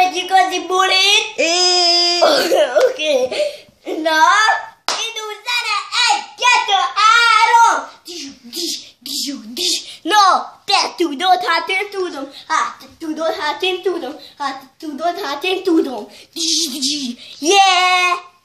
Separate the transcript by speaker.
Speaker 1: egy igazi bulit? Oké. Na, indul zene, 1, 2, 3. No, te tudod, hát én tudom. Hát te tudod, hát én tudom. Hát te tudod, hát én tudom. Yeah!